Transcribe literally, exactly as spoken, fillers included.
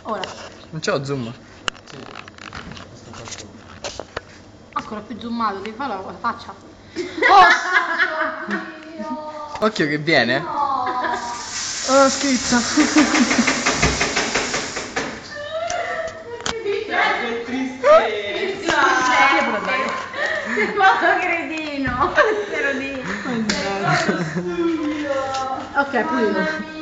Ora. Non c'ho zoom. Ancora più zoomato, devi fare la faccia. Oh! Occhio che viene. Oh, schizza. Che tristezza! Quanto cretino! Te lo dico. Ok, pulito.